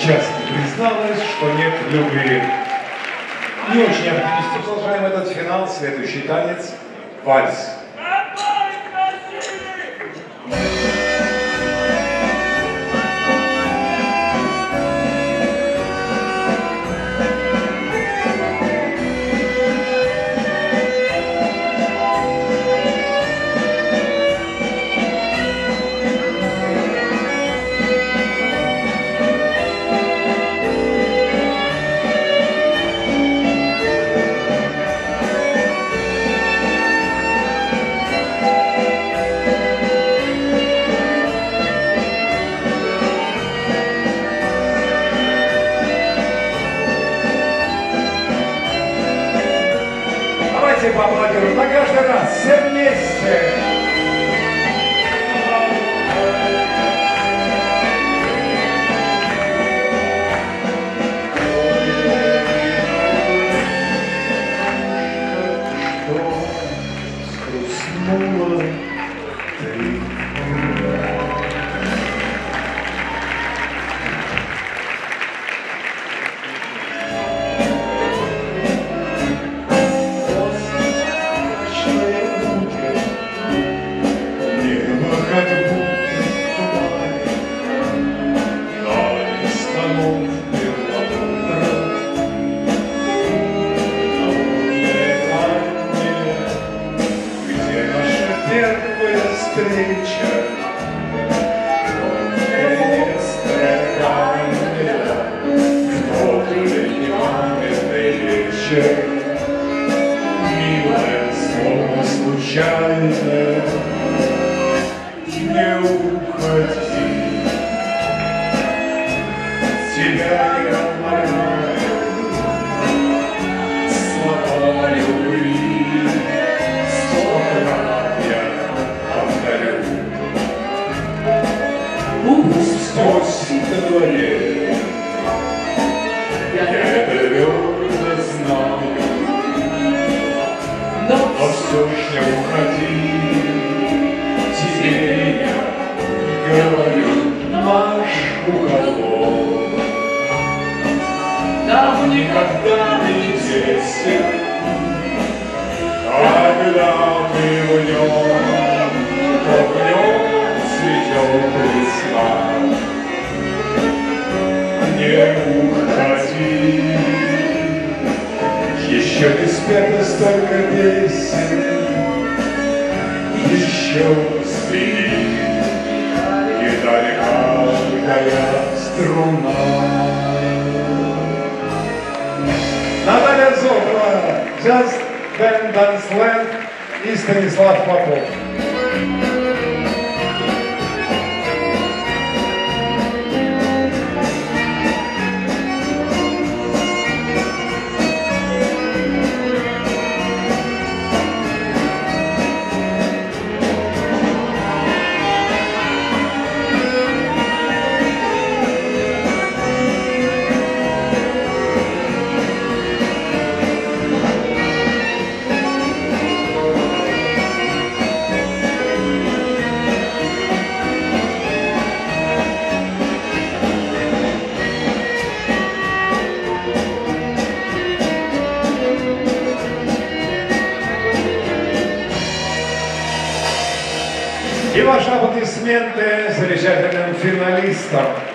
честно призналась, что нет любви. Не очень оптимистично продолжаем этот финал. Следующий танец – вальс. Поаплодируем на каждый раз, все вместе. Милое слово случайное, не уходи. Тебя я умоляю, слова любви, сколько раз я повторю. Пусть осень на дворе, я это твердо знаю, но все ж не уходи. Тебе я говорю, наш уголок нам никогда не тесен, когда мы в нем, то в нем цветет весна. Не уходи, еще не спето столько песен, еще спи, и далекая струна. Наталья Зотова, Just Band Dance Land и Станислав Попов. И ваши аплодисменты замечательным финалистам.